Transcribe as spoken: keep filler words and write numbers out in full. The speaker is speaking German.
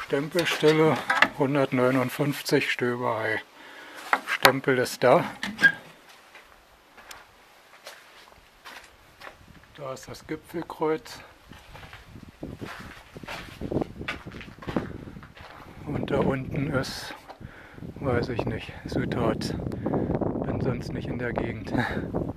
Stempelstelle hundertneunundfünfzig Stöberei. Stempel ist da. Da ist das Gipfelkreuz. Und da unten ist, weiß ich nicht, Südharz. Bin sonst nicht in der Gegend.